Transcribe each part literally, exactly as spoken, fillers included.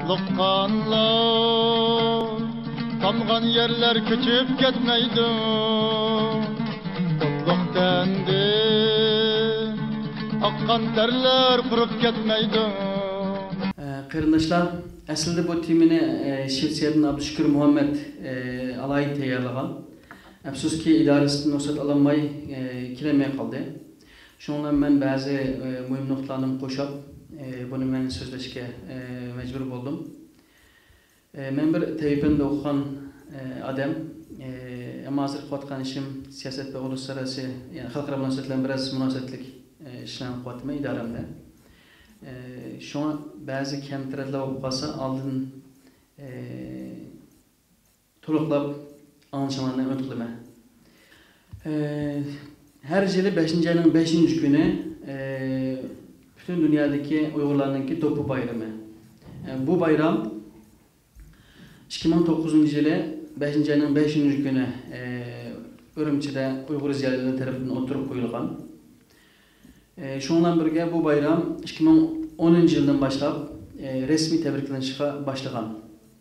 Otluq qanlar tamğan yerler köçüp ketmeydi. Otluq tendi aqqan terler qurup ketmeydi. Qırındaşlar, aslında bu timini Şevsiyadın Abdüşkür Muhammed alayı tayarlagan. Afsuski idaresinden ruhsat alanmay kilemeye kaldı. Şundan ben bazı mühim noktalarını koşup bunu ben sözleşke mecbur oldum. Ben bir tevhidinde okuyan adam ama hazır kuvvetkan işim siyaset ve uluslararası yani halkara münasebetlerin biraz münasebetlik işlem kuvvetime idaremde. Şu an bazı kemtirler okuyasa aldın tuluklap anlaşmalarından ötüleme. Her yılı beşinci ayının beşinci günü bütün dünyadaki Uygurlarınki Dopu Bayramı. Bu bayram iki bin on dokuzuncu yılı beşinci ayının beşinci günü Ürümçi'de Uygur ziyaretileri tarafından oturup koyulgan. Şundan birge bu bayram iki bin onuncu yıldan başlap resmi tebriklenişe başlagan.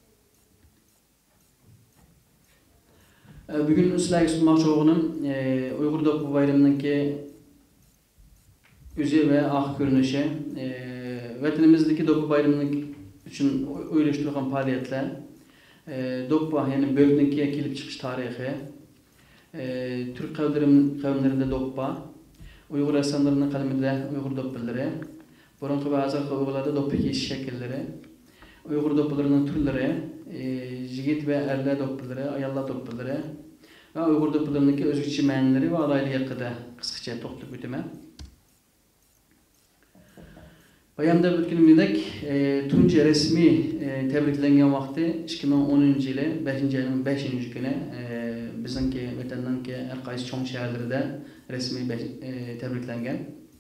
Bugün sizlerge sunmakçı olduğum Uygur Dopu Bayramı'ndaki yüzü ve ah görünüşü, vatanımızdaki Dopu Bayramı'nın için uyuşturulan faaliyetler, Dopu yani bölümündeki gelip çıkış tarihi, Türk kavimlerinde Dopu, Uygur insanlarının kaleminde Uygur Dopuları, Boronku ve Azarka Uygurlarda Dopu iş şekilleri, Uygur Dopularının türleri, Jigit ve Erler Dopuları, Ayallar Dopuları ve Uygur Dopularındaki özgürçü mənileri ve alaylı yakıda kısaca topluk bütüme. Bayramda bütünümüzdeki e, tunca resmi e, tebriklengen vakti iki bin onuncu yılı beşinci ayının beşinci günü e, bizimki vatandanki her qaysı çoğun şehirlerde resmi beş, e, tebriklengen.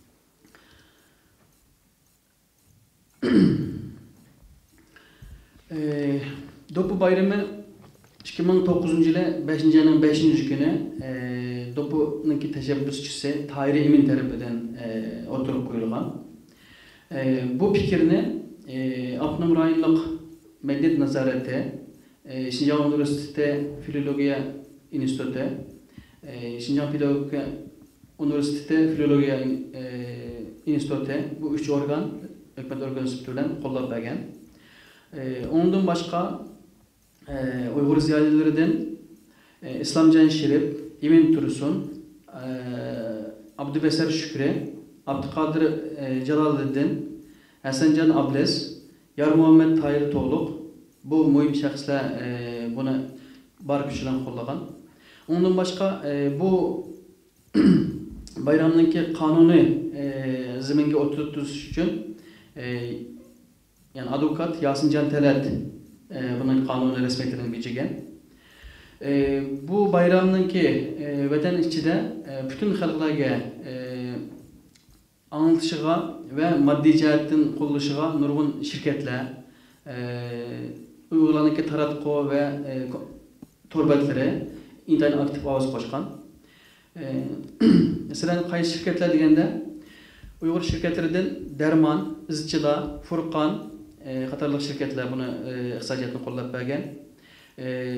e, Dopu Bayramı iki bin on dokuzuncu yılı beşinci ayının beşinci günü e, Dopu'nun teşebbüsçüsü Tahir Emin tarafından e, oturup koyulgan. E, bu fikrini e, Apnum Rayonluk Medeniyet Nazareti, e, Şinjan Üniversitesi Filologiya İnstitüsü, e, Şinjan Filologiya Üniversitesi Filologiya e, İnstitüsü bu üç organ, hükümet organizasyonundan kollab bergen. E, ondan başka e, Uygur ziyaretilerden e, İslam Can Şerif, Emin Tursun, e, Abdübeser Şükrü, Abdülkadir e, Celaluddin, Hasancan Ables, Yar Muhammed Tahir Toğluk bu mühim şahslar e, bunu bar güçlen kollagan. Ondan başka e, bu bayramdaki kanuni e, zemenge oturtuş için e, yani avukat Yasin Can Telat e, bunun kanuni resmiyetlerini bileceğin. E, bu bayramdaki e, vatan içinde e, bütün halklarga e, anlatışıga ve maddi cihetten kuruluşuga nurgun şirketler, e, Uygurlarındaki taratko ve e, torbatları internet aktif ağız koşkan. E, mesela kayıt şirketler degende Uygur şirketlerinden Derman, İzçila, Furkan e, katarlık şirketler bunu e, iqtisadiyyatını kollab bergen. E,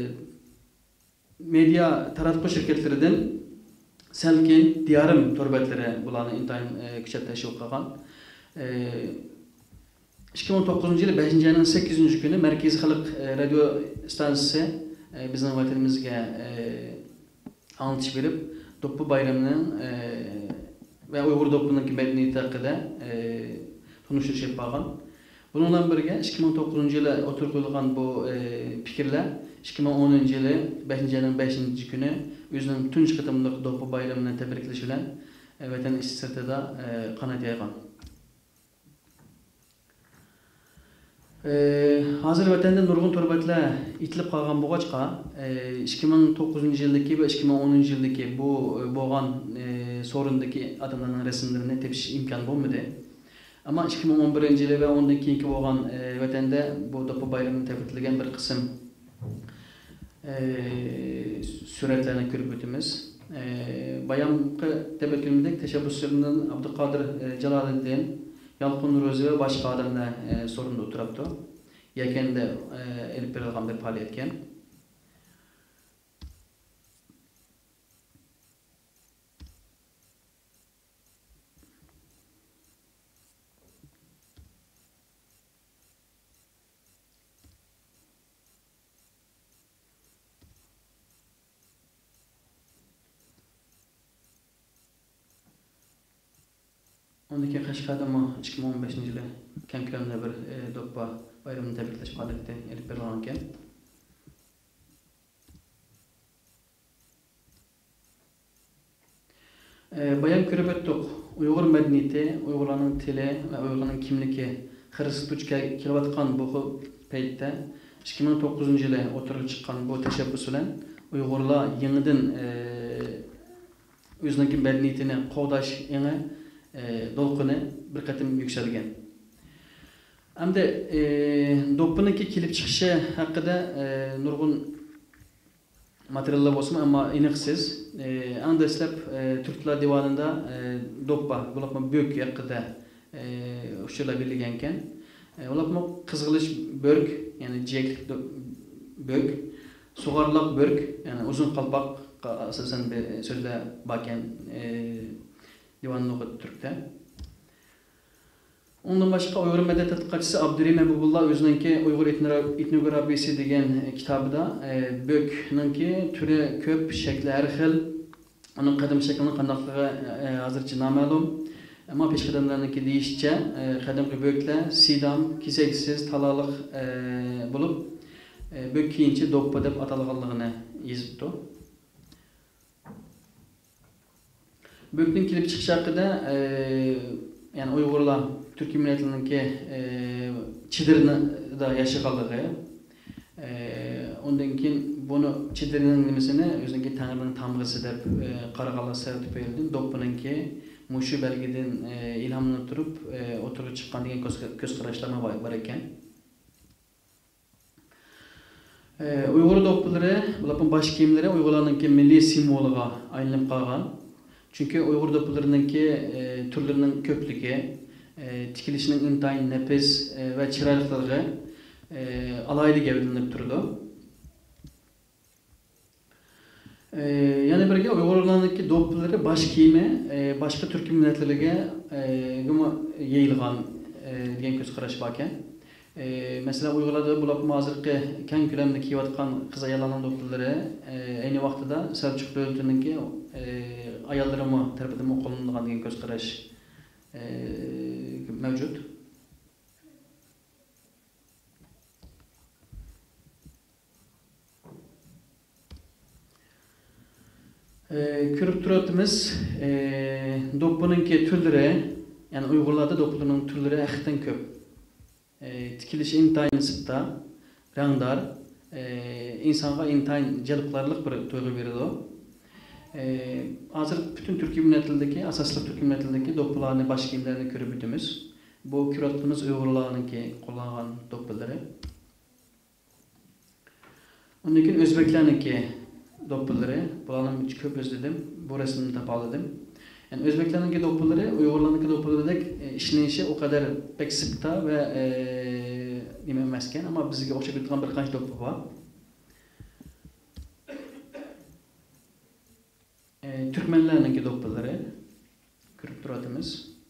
medya taratko şirketlerinden Selkin, Diyarım torbatları bulanı intayın e, küçük teşvik kılgan. E, iki bin on dokuzuncu yılı beşinci ayının sekizinci günü Merkezi Halk e, Radyo Stansiyası e, bizim vatanımızga e, anlatış verip Dopu Bayramı'nın e, ve Uygur Dopu'nun medeniyeti hakkında e, konuşuş yapılgan. Bununla birlikte iki bin on dokuzuncu yılı oturtulgan bu e, fikirler iki bin onuncu yılı beşinci ayının beşinci günü özünün tunç kıtımlık Dopu Bayramı'nı tebrikleşi bilen e, vatan işi sırtıda e, kanat yaygan. E, hazır vatanda nurgun torbatlar itilip kalgan boğaçka e, iki bin on dokuzuncu yıldaki ve iki bin onuncu yıldaki bu boğan e, sorundaki adamların resimlerini tepiş imkan bulmadı. Ama iki bin on birinci yılı ve ondan keyinki boğan e, vatanda bu Dopu Bayramı'nı tebrikleyen bir kısım e, süretlerine görüp ötümüz. E, bayramkı tebriklemedeki teşebbüslerinden Abdülkadir e, Celaluddin, Yalqın Rozi ve başka adamlar e, sorunda oturuptu. Yakende elip berilgan bir faaliyetken. Ondan keyin Qashqarda ikki ming o'n beshinchi yili keng ko'lamda bir do'ppa bayramini tabriklash faoliyati elib berilgan ekan. Bayan ko'rib o'tdik. Uyg'ur madaniyati, Uyg'urlarning tili va Uyg'urlarning kimligi xirist duch kelayotgan bu paytda ikki ming to'qqizinchi yili o'tirilib chiqqan bu tashabbus bilan Uyg'urlar yangidan o'zining madaniyatini qo'g'dash yangi dolqini bir qatim yükselgen. Hem de e, do'ppiniki kelib chiqishi haqida e, nurg'un materiallar bo'lsin, ammo aniqsiz. E, anda ishlab e, Türklar divanında e, do'ppa, bularga bök haqida e, ushlar bilgan ekan. E, ularga qizg'ilish börk, ya'ni jiyaklik bök, sug'arliq börk, ya'ni uzun qalpoq asosan so'zlar bakan e, divanını okudu Türk'te. Ondan başka Uygur medeniyet tadqiqatçısı Abdurrahim Ebubullah özününki Uygur etnografiyasi degan kitabida e, bökninki türü köp, şekli her xil, onun qadim şeklinin qandaqligi e, hozircha noma'lum. Ammo peshqadamlarniki deyishicha e, qadimgi böklar sidam, kesaksiz, talaliq e, bo'lib, e, bök keyinchi do'ppa deb atalganligini yozibdi. Bökning kelib chiqishi haqida e, yani Uyg'urlar Türk milletinink'i e, Çidir'de yaşaganligi, e, ondan keyin bunu Çidir'nin nimesini özünki Tanrı'nın tamgısı deb e, qaraganlar sebep berildi. Do'ppininki mushu belgiden e, ilhamlanib turib, e, o'tirib chiqqan degan ko'z qarashlarga bor ekan. E, Uyg'ur do'ppilari, bularning bosh kiyimlari Uyg'urlarning milliy simboliga aylanib qolgan. Çünkü Uyghur do'ppilarininki e, türlerinin köplüğü, e, tikilişinin intayin nefes e, ve çıraylıkları e, alaylı gevdilinip durdu. E, yani birge Uygurlarninki do'ppilari baş kiyimi e, başka Türk milletlerine e, yayılgan e, degan ko'z qarash bor ekan. E, mesela Uygurlarda bular hozirgi keng ko'lamda kiyayotgan qiz ayollarning do'ppilari e, ayni vaqtida Selçuk davlatininki e, ayollarımı tarafından qo'llanilgan degan ko'z qarash e, mavjud. E, ko'rib turibmiz, e, do'ppininki turlari, yani Uyg'urlarda do'ppilarning turlari haqiqatan ko'p. E, tikilishi intayin sipta, rangdar, e, insonga intayin jalbqarliq bir tuyg'u beradi. Ee, hazır bütün Türk milletindeki, asaslı Türk milletindeki do'ppilarni, baş kiyimlerini görüp ötümüz. Bu küratımız Uygurlarınki kullanılan do'ppileri. Ondan keyin Özbeklarninki do'ppileri, bularni köp özledim, bu resimni tapaladım. Yani Özbeklarninki do'ppileri, Uygurlarninki do'ppilaridak e, işlenişi o kadar pek sıkta ve e, nima emasken, ama bizga o'xshab turgan bir qancha do'ppi bor. E, Türkmenlarninki do'ppilari ko'rib turibmiz.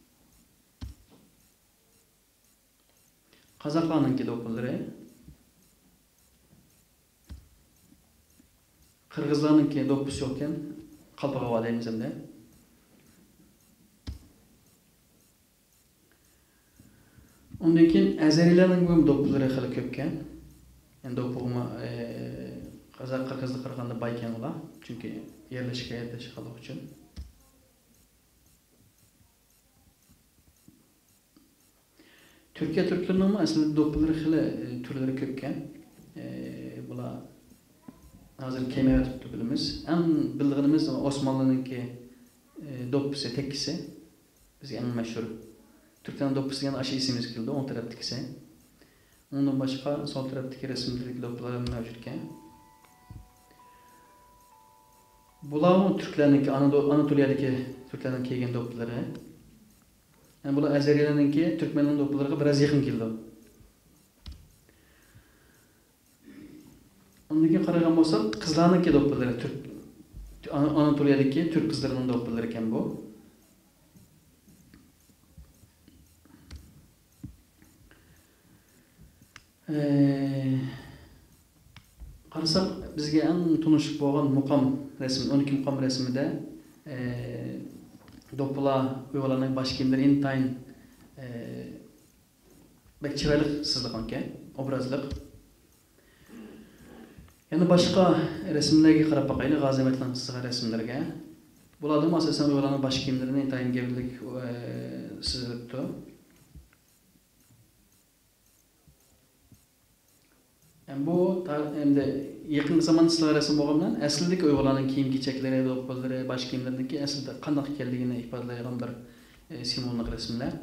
Qozoqlarninki do'ppilari, Qirg'izlarninki do'ppisi yo'q ekan, qalpog'o deymiz endi. Ondan keyin Azarilarning ham do'ppilari xili ko'p ekan. Endi do'ppig'imi e, Qozoq Qirg'izga qaraganda boy ekan ular, chunki yerleşke yerleşikalık için. Türkiye Türklerinin aslında do'ppilari xili e, türleri köpken. E, bular hozir kemayib turibdi bilamiz. Eng bilganimiz Osmonlininki e, do'ppisi, tekkisi. Bizga eng mashhur. Türklarning do'ppisi yana aşı isimiz keldi, o'ng tarafdagisi. Ondan boshqa sol tarafdagi rasmdagi do'ppilar mavjud ekan. Bular Türklerninki, Anatoliyadagi Türklerning kiygan do'ppilari. Yani bular Azarilarninki Türkmenlarning do'ppilariga biroz yaqin keldi. Ondan keyin qaragan bo'lsak, qizlarniki do'ppilari Türk Anatoliyadagi Türk qizlarining do'ppilari ekan bu. Eee qarasak bizga eng tunishib bo'lgan muqam rasmi, o'n ikki muqam rasmida eee do'ppilar uyg'olarning bosh kiyimlari intayin eee bek chiroyli sizliqan ekan, obrazliq. Yana boshqa rasmlarga qarab boqaylik, g'azimatlan sizgan rasmlarga. Bularda asosan uyg'olarning bosh kiyimlarini intayin gavlik sizilibdi. Yani bu endi yaqin zamon sizlar rasm bo'lgandan aslidagi uyg'olarning kiyim-kechaklari, do'ppilari, bosh kiyimlariniki aslida qanday ekanligini ifodalaydigan bir e, simvollik rasmlar.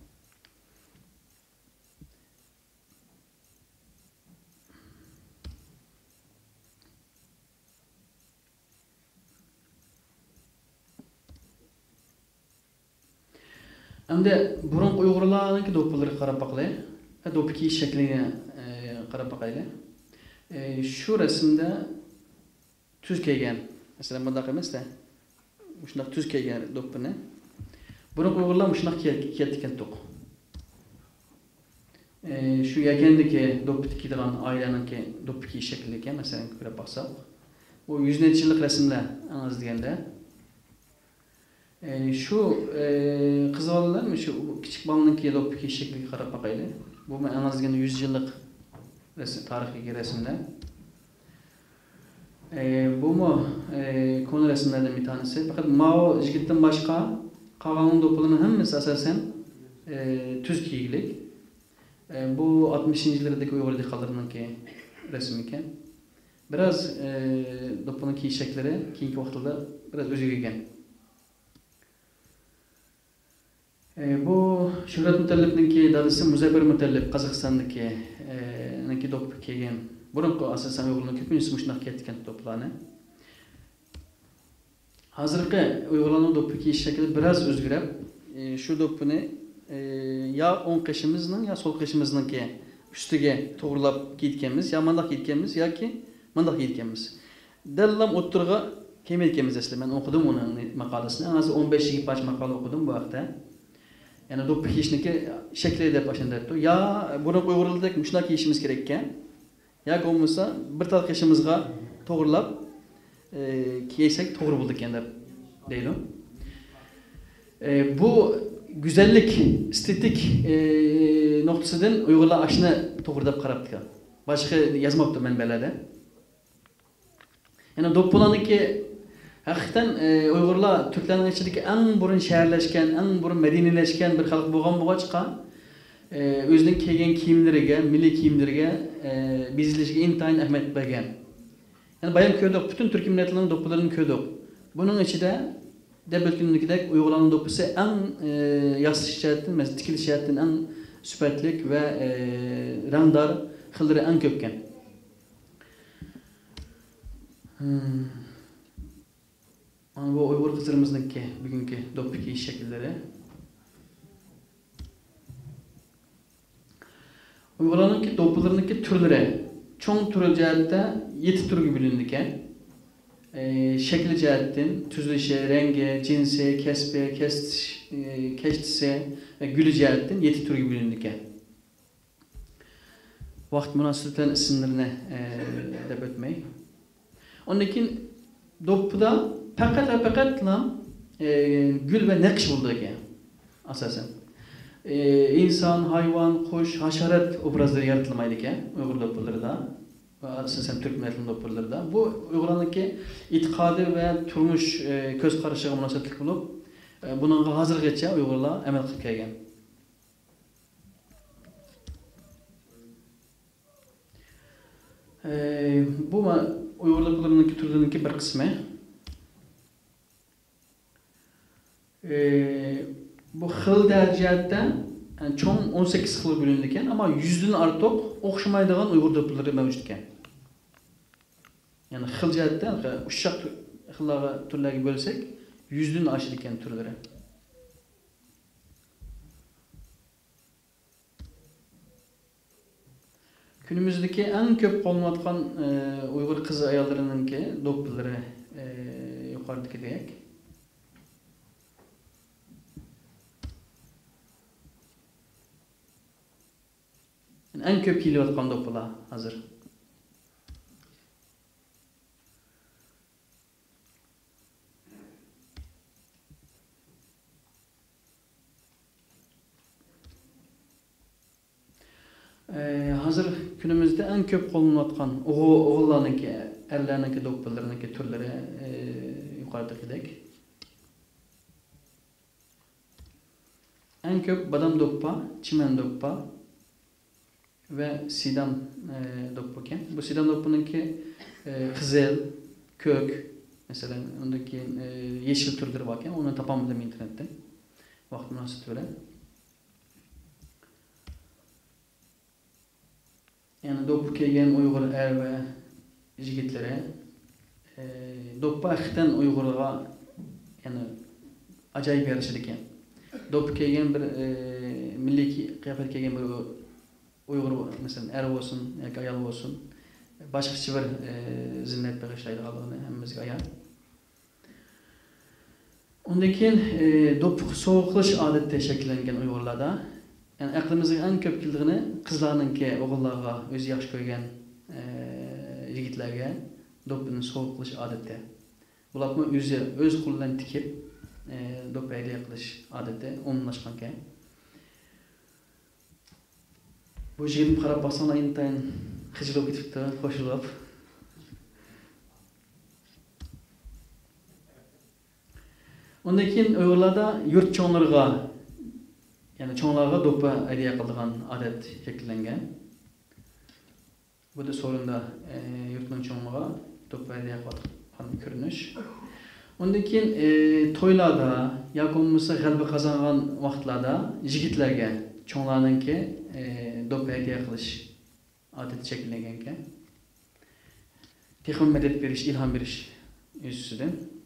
Endi burunqi uyg'urlarniki do'ppilariga qarab boqaylik. Do'ppi kiyish shakliga qarab boqaylik. E, shu rasmda tuz kelgan. Masalan, bundaq emas-da. Shunday tuz kelgan do'ppini. Burunqi uyg'urlar shunday kiyadi ekan to'q. E, shu yakandagi do'ppi kiydigan oilaniki do'ppi kiyish shakli ekan, masalan, ko'rib boqsak. Bu yuz necha yillik rasmlar anaz deganda. E, shu e, qiz bolalarmi shu kichik bolaninki do'ppi kiyish shakliga qarab boqaylik. Bu men anaz deganda yuz yillik resim, tarixiy resimler. E, bu mu e, konu resimlerden bir tanesi. Fakat Mao jigitden başka Kağan'ın do'ppilarının hemmesi asasen e, tuz kiyilik. E, bu altmışıncı yıllardaki Uyghur dehqonlarininki resim ekan. Biraz e, do'ppining kiyish shaklari keyingi vaqtlarda biraz o'zgargan. E, bu Shuhrat Mutallibninki dadasi Muzaffar Mutallib Qozog'istondagi niki do'ppi kiygan. Burunqi asosan uyg'urlarning ko'pincha mushunday kiyayotgan do'ppilarni. Hozirgi uyg'urlarning do'ppi kiyish shakli biraz o'zgarib, e, shu do'ppini e, ya o'ng qishimizning ya so'l qishimizningki ustiga to'g'rilab kiyganmiz, ya mandaq kiyganmiz yoki mandaq kiyganmiz. Dallam o'ttirga kiymayotganmiz aslida. Men o'qidim uning maqolasini. Hozir o'n besh yigirma pach maqola o'qidim bu vaqtda. Yani do'ppi kiyishniki shakli deb boshlanadi. Ya burunqi uyg'urlardek shunday kiyishimiz kerak ekan. Yoki bo'lmasa bir tal qishimizga to'g'rilab e, kiysak to'g'ri bo'ldi ekan deb deydi. E, bu güzellik, estetik e, nuqtasidan uyg'urlar ashni to'g'ri deb qarabdi. Boshqa yozmabdi manbalarda. Yani do'ppilarniki hakikaten e, Uygurlar Türklerin içindeki en burun şehirleşken, en burun medenileşken bir halk bo'lgan bo'lg'achqa, e, o'zining kiygan kiyimlariga, milliy kiyimlariga, e, bezilishga intayin ahamiyat bergan. Yani bayon ko'rdik, butun Türk millatlarining do'ppilarini ko'rdik. Buning ichida deb o'tgandagidek Uyg'urlarning do'ppisi eng e, yaxshi jihatdan, masalan, tikilish jihatdan eng sifatlik va e, rangdor, xillari eng ko'p ekan. Hmm. Bu Uyghur kızlarımızdaki bugünkü do'ppi kiyish şekilleri. Uyg'urlarningki do'ppilarningki turlari cho'ng turi jihatda yetti turga bo'lingan. E, shakli jihatdan tuzilishi, rangi, jinsi, kasbi, kestish, e, keshtisi va guli jihatdan yetti turga bo'lingan. Vaqt munosabati bilan ismlarini e, deb o'tmay. Ondan keyin do'ppida fakat ve fakatla e, gül ve nakş buldu ekan asasen. E, insan, hayvan, kuş, haşerat obrazları yaratilmaydi ekan Uyghur do'ppilarida ve asasen Türk milletinin do'ppilarida. Bu Uyg'urlarniki itiqodi ve turmush e, ko'z qarashiga munosabatli bo'lib, e, buningga hozirgacha Uyg'urlar amal qilib kelgan. E, bu Uyghur do'ppilarining turlarininki bir qismi. Ee, bu xil darajada yani cho'ng o'n sakkiz xil bo'lingan ekan, ammo yuzdan ortiq o'xshamaydigan Uyg'ur do'ppilari mavjud ekan. Yani xil jihatdan ushshaq xillarga turlarga bo'lsak, yuzdan oshir ekan turlari. Günümüzdeki en köp kolunatkan e, Uygur kız ayallarınınki dokuları e, yukarıdaki diyek. Yani en köp kilovatkan dokular hazır. Ee, hazır günümüzde en köp kolunatkan oğullarınki, erlerinki doktorlarınki türleri e, yukarıdakidek. En köp badam dokpa, çimen dokpa ve sidam e, dokpa. Bu sidam dokpanınki e, kızıl, kök, mesela ondaki e, yeşil türleri varken onu tapamadım internette. Vakti münasebet öyle. Yani dopu kelgen Uygur er ve jigitlere e, dopu akıtan Uygur'a yani acayip yarışıdık yani. Dopu kelgen bir e, milli kıyafet kelgen bir Uygur mesela er olsun, yani ayal olsun. Başka bir e, zinnet bağışlaydı Allah'ını hemmizge ayal. Ondaki e, dopu soğukluş adette şekillengen Uygurlarda. Yani aklımızın en köp kildiğini kızlarınki oğullarga özü yaxşı koygan e, yigitlerge dopunu soğukluş adette. Bular mı özü öz kullan tikip e, dopu ehliye kılış adette onlaşkanken. Bu jigitim qarab baksana intayin hıcılıp gitipti, koşulup. Ondan keyin Uygurlarda yurt çoğunlarga yani çoğunlarga dopa hediye kıldıgan adet şekillengen. Bu da sorunda e, yurtun çoğunluğa dopa hediye kıldıgan görünüş. Ondan keyin e, toylarda, yakommusa galbi kazangan vaqtlarda jigitlerge çoğunlarınki e, dopa hediye kılış adet şekillengenken. Tehon medet beriş, ilham beriş yüzüsüden.